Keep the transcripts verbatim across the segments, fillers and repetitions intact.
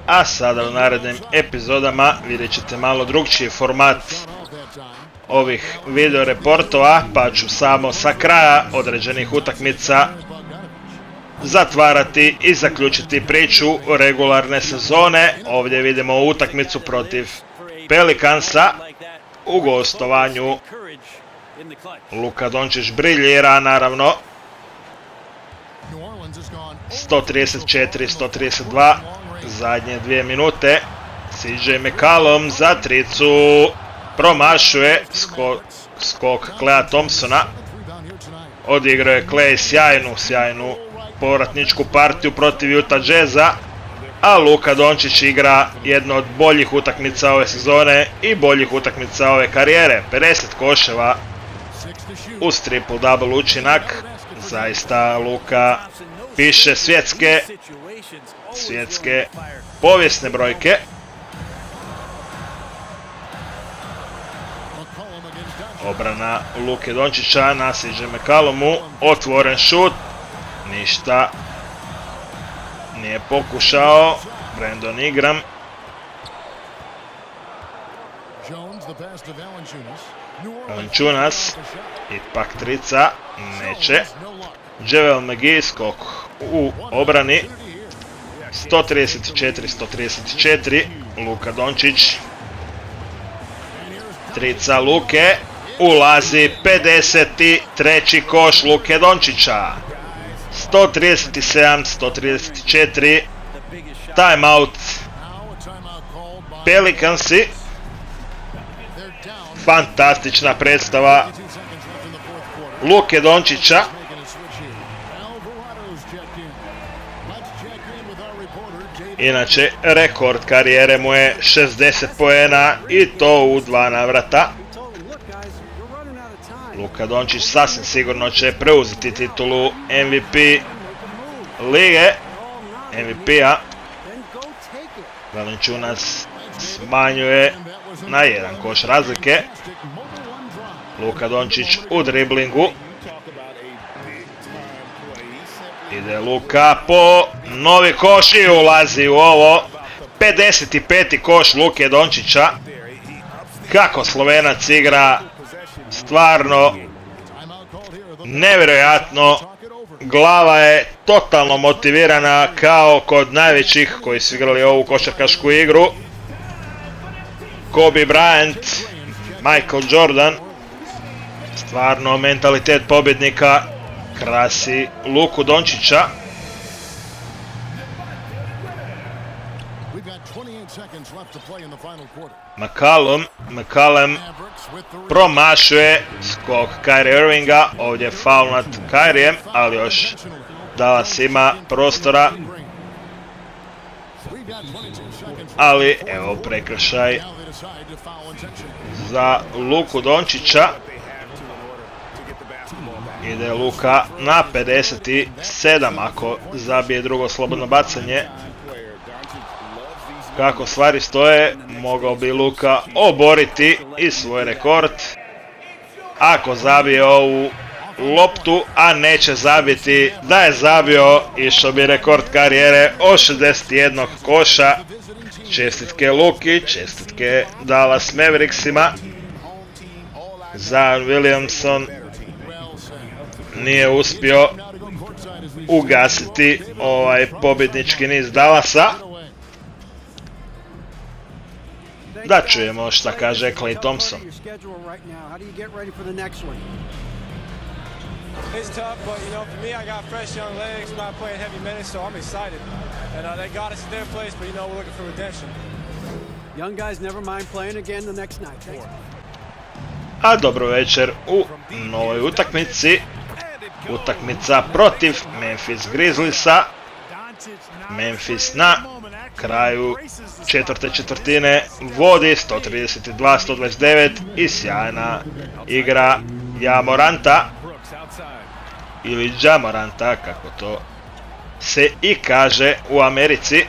a sada u narednim epizodama vidjet ćete malo drugčiji format ovih video reportova, pa ću samo sa kraja određenih utakmica zatvarati i zaključiti priču regularne sezone. Ovdje vidimo utakmicu protiv Pelicansa u gostovanju. Luka Dončić briljira, naravno. sto trideset četiri sto trideset dva, zadnje dvije minute. C J McCollum za tricu, promašuje skok, skok Klaya Thompsona. Odigrao je Klay sjajnu, sjajnu povratničku partiju protiv Utah Jazza, a Luka Dončić igra jednu od boljih utakmica ove sezone i boljih utakmica ove karijere. pedeset koševa uz triple-double učinak. Zaista Luka piše svjetske, svjetske povijesne brojke. Obrana Luke Dončića na C J McCollumu, otvoren šut, ništa nije pokušao. Brandon Ingram. Valanciunas, ipak trica, neće. Javel McGee, skok u obrani. sto trideset četiri sto trideset četiri, Luka Dončić. Trica Luke, ulazi. pedeset treći koš Luke Dončića. sto trideset sedam sto trideset četiri, timeout Pelicansi. Fantastična predstava Luke Dončića. Inače, rekord karijere mu je šezdeset poena i to u dva navrata. Luka Dončić sasvim sigurno će preuzeti titulu M V P lige, M V P-a. Valanciunas smanjuje na jedan koš razlike. Luka Dončić u driblingu. Ide Luka po novi koš i ulazi u ovo. pedeset peti koš Luke Dončića. Kako Slovenac igra, stvarno nevjerojatno. Glava je totalno motivirana kao kod najvećih koji su igrali ovu košarkašku igru. Kobe Bryant, Michael Jordan. Stvarno mentalitet pobjednika krasi Luku Dončića. McCollum, McCollum promašuje skok Kyrie Irvinga, ovdje je faul nad Kyrijem, ali još Dallas ima prostora. Ali evo prekršaj za Luku Dončića. Ide Luka na pedeset sedam ako zabije drugo slobodno bacanje. Kako stvari stoje, mogao bi Luka oboriti i svoj rekord. Ako zabije ovu loptu, a neće zabiti, da je zabio, išao bi rekord karijere od šezdeset jednog koša. Čestitke Luki, čestitke Dallas Mavericksima. Zion Williamson nije uspio ugasiti ovaj pobjednički niz Dallasa. Da čujemo šta kaže Klay Thompson. It's tough, but you know, for me, I got fresh young legs, not playing heavy minutes, so I'm excited. And uh, they got us in their place, but you know, we're looking for redemption. Young guys never mind playing again the next night. A dobro večer u novoj utakmici. Utakmica protiv Memphis Grizzliesa. Memphis na kraju četvrte četvrtine vodi sto trideset dva sto dvadeset devet i sjajna igra Ja Moranta ili Ja Moranta, kako to se i kaže u Americi.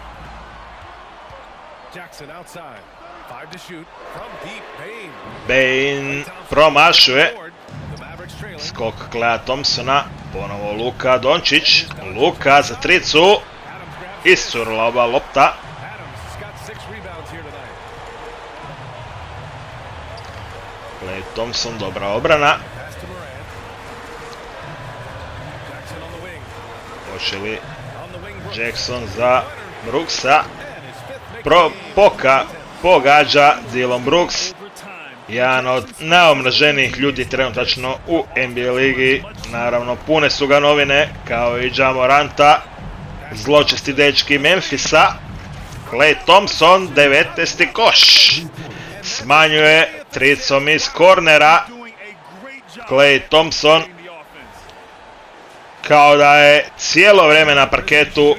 Bane promašuje skok Klaya Thompsona, ponovo Luka Dončić, Luka za tricu, iscurla ova lopta, Thompson, dobra obrana. Hoće li Jackson za Brooksa? Pro, poka, pogađa Dillon Brooks. Jedan od najomraženijih ljudi trenutačno u N B A ligi. Naravno, pune su ga novine, kao i Ja Moranta. Zločesti dečki Memphisa. Klay Thompson, devetnaesti koš. Smanjuje tricom iz kornera. Klay Thompson kao da je cijelo vrijeme na parketu.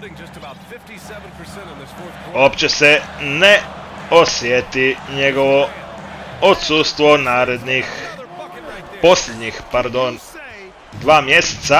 Uopće se ne osjeti njegovo odsustvo narednih, posljednjih, pardon, dva mjeseca.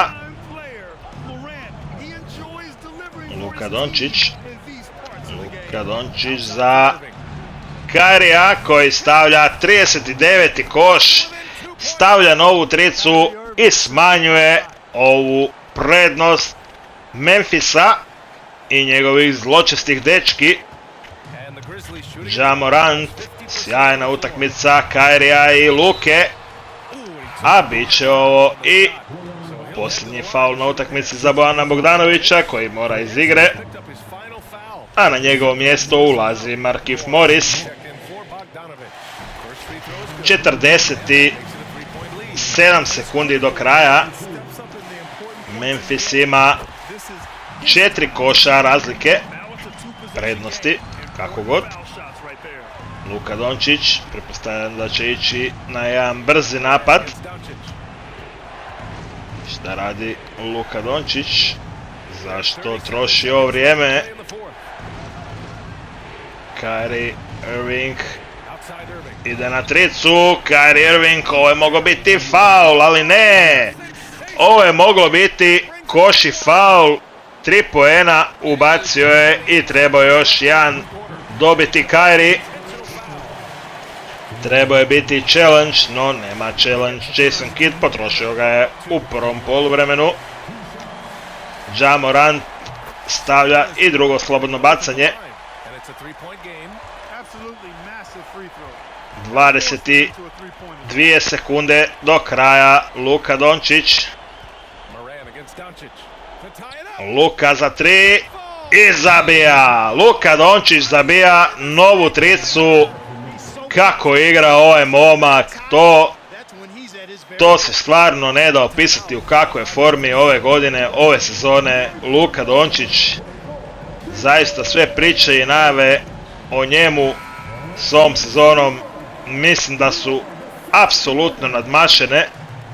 Luka Dončić. Luka Dončić za Kyrija koji stavlja trideset deveti koš, stavlja novu tricu i smanjuje ovu prednost Memphisa i njegovih zločestih dečki. Ja Morant, sjajna utakmica Kyrija i Luke, a bit će ovo i posljednji faul na utakmici za Bojana Bogdanovića koji mora iz igre, a na njegovo mjesto ulazi Markieff Morris. četrdeset sedam sekundi do kraja. Memphis ima četiri koša razlike, prednosti, kako god. Luka Dončić, pretpostavljam da će ići na jedan brzi napad. Šta radi Luka Dončić? Zašto troši ovo vrijeme? Kyrie Irving ide na tricu. Kyrie Irving, ovo je moglo biti faul, ali ne! Ovo je moglo biti koš i faul. Tri poena ubacio je i trebao još jedan dobiti Kyrie. Trebao je biti challenge, no nema challenge. Jason Kidd potrošio ga je u prvom poluvremenu. Ja Morant stavlja i drugo slobodno bacanje. dvadeset dvije sekunde do kraja. Luka Dončić. Luka za tri i zabija. Luka Dončić zabija novu tricu. Kako igra ovaj momak, to, to se stvarno ne da opisati u kakvoj formi ove godine, ove sezone. Luka Dončić, zaista sve priče i najave o njemu s ovom sezonom mislim da su apsolutno nadmašene.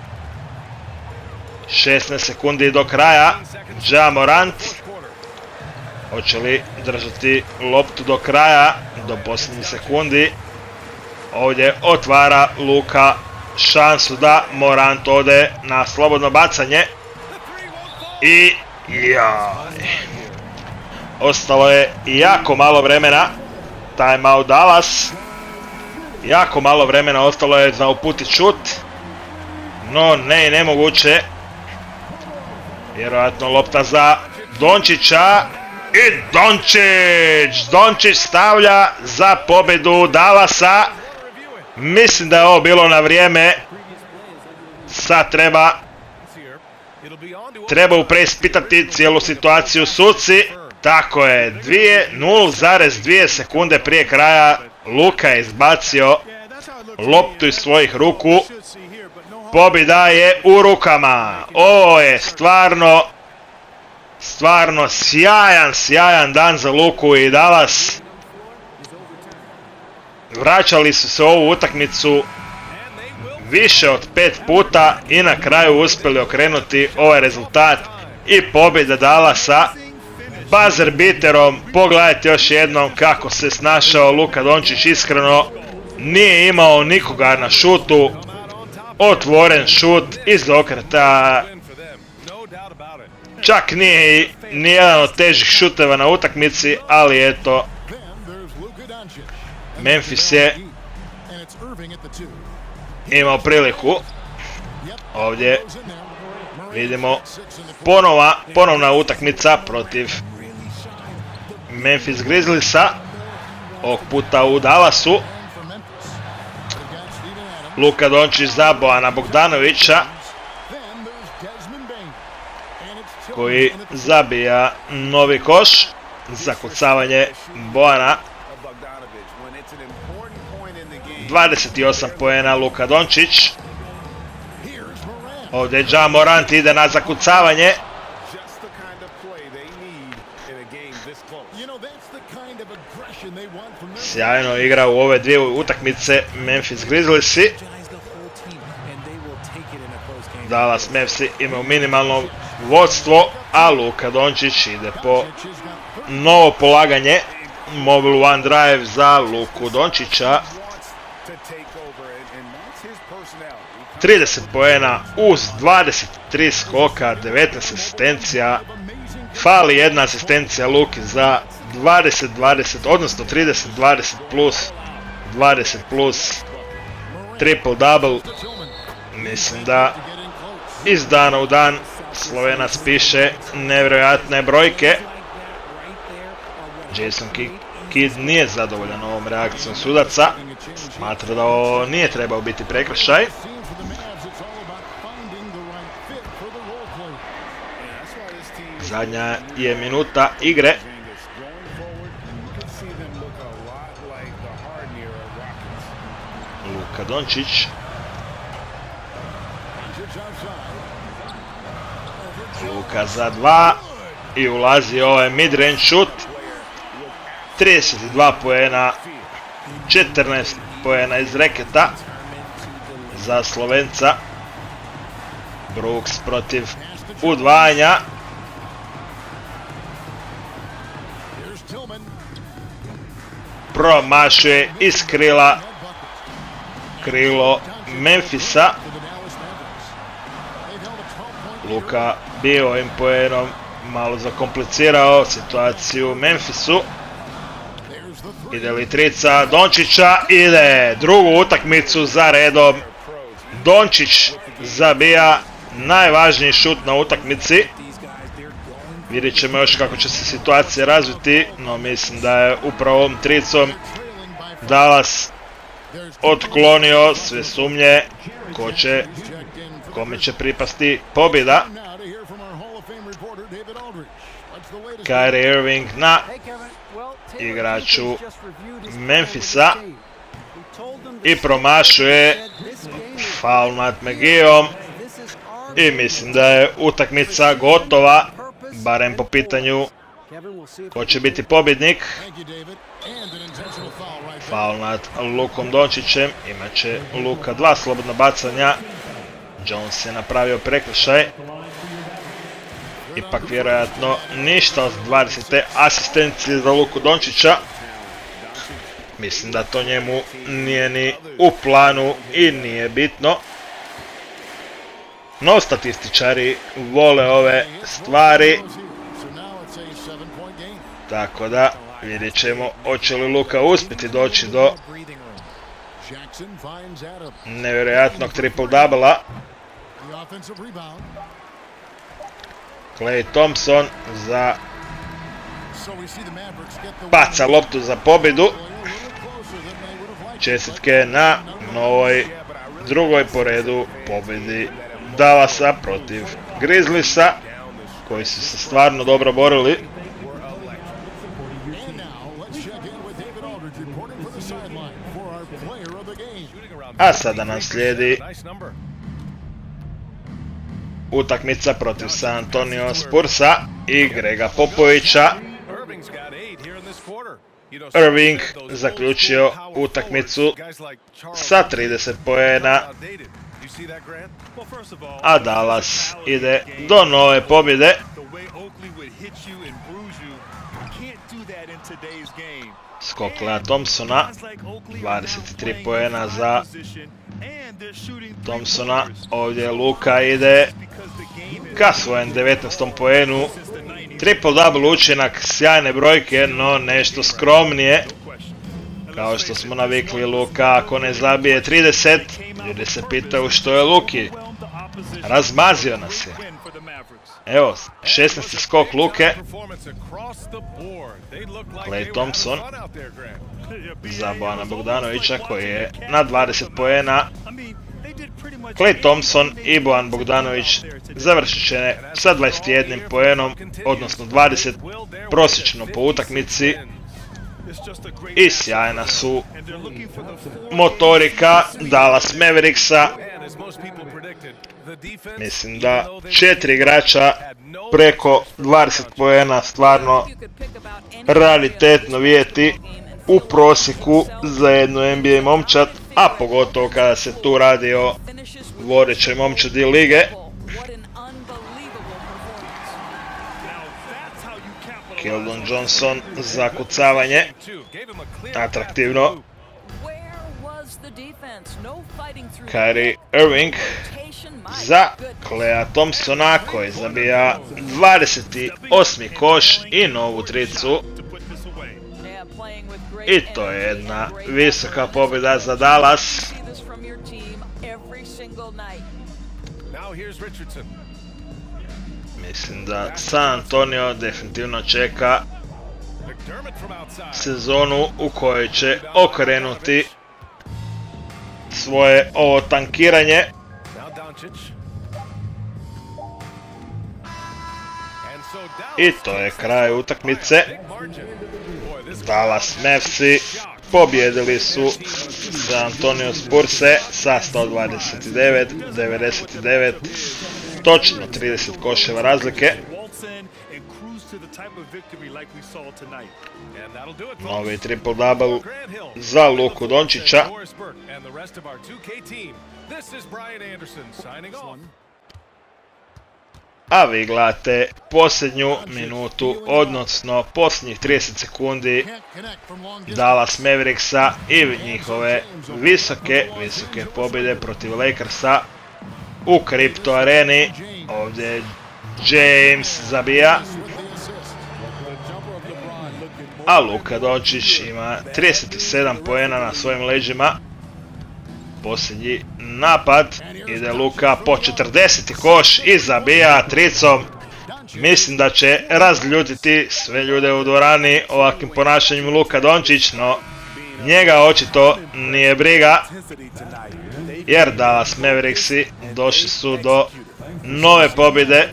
šesnaest sekundi do kraja. Ja Morant, hoće li držati loptu do kraja, do posljednjih sekundi. Ovdje otvara Luka šansu da Morant ode na slobodno bacanje. I jaj. Ostalo je jako malo vremena. Timeout Dallas. Jako malo vremena ostalo je za uputit šut. No ne i nemoguće. Vjerojatno lopta za Dončića. I Dončić! Dončić stavlja za pobjedu Dallasa. Mislim da je ovo bilo na vrijeme. Sad treba Treba preispitati cijelu situaciju suci. Tako je, nula zarez dvije sekunde prije kraja Luka je izbacio loptu iz svojih ruku. Pobjeda je u rukama. Ovo je stvarno Stvarno sjajan, sjajan dan za Luku i Dallas. Vraćali su se u ovu utakmicu više od pet puta i na kraju uspjeli okrenuti ovaj rezultat i pobjeda Dallasa buzzer beaterom. Pogledajte još jednom kako se snašao Luka Dončić, iskreno nije imao nikoga na šutu, otvoren šut iz okreta, čak nije i nijedan od težih šuteva na utakmici, ali eto, Memphis je imao priliku. Ovdje vidimo ponova, ponovna utakmica protiv Memphis Grizzliesa, ovog puta u Dallasu. Luka Dončić za Bojana Bogdanovića, koji zabija novi koš. Zakucavanje Bojana. dvadeset osam poena Luka Dončić. Ovdje Ja Morant ide na zakucavanje. Sjajno igra u ove dvije utakmice Memphis Grizzliesi. Dallas Mavsi imaju minimalno vodstvo, a Luka Dončić ide po novo polaganje. Mobile One Drive za Luku Dončića. trideset poena uz dvadeset tri skoka, devetnaest asistencija. Fali jedna asistencija Luki za dvadeset dvadeset, odnosno trideset dvadeset plus, dvadeset plus, triple double. Mislim da iz dana u dan Slovenac piše nevjerojatne brojke. Jason Kidd nije zadovoljan ovom reakcijom sudaca. Smatra da ovo nije trebao biti prekršaj. Zadnja je minuta igre. Luka Dončić. Luka za dva. I ulazi ovaj mid-range shoot. trideset dva poena. četrnaest poena iz reketa. Za Slovenca. Brooks protiv udvajanja. Promašuje iz krila. Krilo Memphisa. Luka bio ovim poenom malo zakomplicirao situaciju Memphisu. Ide li trica Dončića? Ide! Drugu utakmicu za redom. Dončić zabija najvažniji šut na utakmici. Vidjet ćemo još kako će se situacija razviti, no mislim da je upravo ovom tricom Dallas otklonio sve sumnje ko će, kome će pripasti pobjeda. Kyrie Irving na igraču Memphisa i promašuje faul nad McGeeom i mislim da je utakmica gotova, barem po pitanju ko će biti pobjednik. Faul nad Lukom Dončićem, imat će Luka dva slobodna bacanja. Jones je napravio prekršaj. Ipak vjerojatno ništa od dvadesete asistencije za Luku Dončića. Mislim da to njemu nije ni u planu i nije bitno. No, statističari vole ove stvari. Tako da vidjet ćemo hoće li Luka uspjeti doći do nevjerojatnog triple double-a. Klay Thompson za baca loptu za pobjedu. Čestitke na novoj drugoj po redu pobjedi Dallasa protiv Grizzliesa, koji su se stvarno dobro borili. A sada nam slijedi utakmica protiv San Antonio Spursa i Grega Popovića. Irving zaključio utakmicu sa trideset poena, a Dallas ide do nove pobjede. Skok Klaya Thompsona, dvadeset tri poena za Thompsona. Ovdje Luka ide ka svojem devetnaestom poenu. Triple double učinak, sjajne brojke, no nešto skromnije. Kao što smo navikli, Luka ako ne zabije trideset, ljudi se pitaju što je Luki. Razmazio nas je. Evo, šesnaesti skok Luke. Klay Thompson za Bojana Bogdanovića koji je na dvadeset poena. Klay Thompson i Bojan Bogdanović završit će sa dvadeset jedan poenom, odnosno dvadeset prosječno po utakmici. I sjajna su motorika Dallas Mavericksa. Mislim da četiri igrača preko dvadeset poena stvarno raritetno vidjeti u prosjeku za jednu N B A momčad, a pogotovo kada se tu radi o vodećoj momčadi lige. Keldon Johnson za kucavanje, atraktivno. Kyrie Irving za Klaya Thompsona koji zabija dvadeset osmi koš i novu tricu. I to je jedna visoka pobjeda za Dallas. Mislim da San Antonio definitivno čeka sezonu u kojoj će okrenuti svoje ovo tankiranje. I to je kraj utakmice. Dallas Mavsi pobjedili su San Antonio Spurse sa sto dvadeset devet devedeset devet, točno trideset koševa razlike. Novi triple-double za Luku Dončića. A vi gledate posljednju minutu, odnosno posljednjih trideset sekundi Dallas Mavericksa i njihove visoke, visoke pobjede protiv Lakersa u kripto areni. Ovdje James zabija, a Luka Dončić ima trideset sedam poena na svojim leđima. Posljednji napad, ide Luka po četrdeseti koš i zabija tricom. Mislim da će razljutiti sve ljude u dvorani ovakvim ponašanjem Luka Dončić, no njega očito nije briga, jer Dallas Mavericksi došli su do nove pobjede.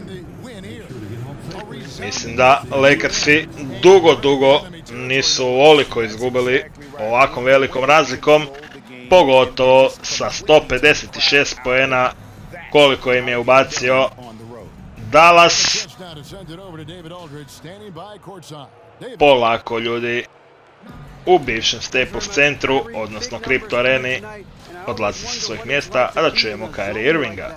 Mislim da Lakersi dugo, dugo nisu ovoliko izgubili ovakvom velikom razlikom, pogotovo sa sto pedeset šest poena koliko im je ubacio Dallas. Polako ljudi u bivšem Staples centru, odnosno kripto areni, odlazi sa svojih mjesta, a da čujemo Kyrie Irvinga.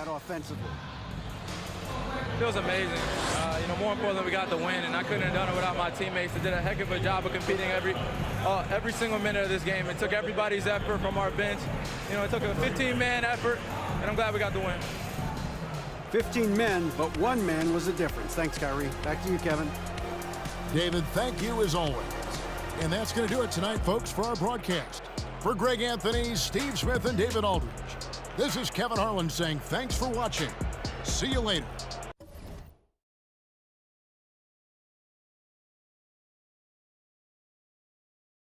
Feels amazing. Uh, you know, more importantly, we got the win, and I couldn't have done it without my teammates that did a heck of a job of competing every, uh, every single minute of this game. It took everybody's effort from our bench. You know, it took a fifteen man effort, and I'm glad we got the win. fifteen men, but one man was the difference. Thanks, Kyrie. Back to you, Kevin. David, thank you as always. And that's going to do it tonight, folks, for our broadcast. For Greg Anthony, Steve Smith, and David Aldridge, this is Kevin Harlan saying thanks for watching. See you later.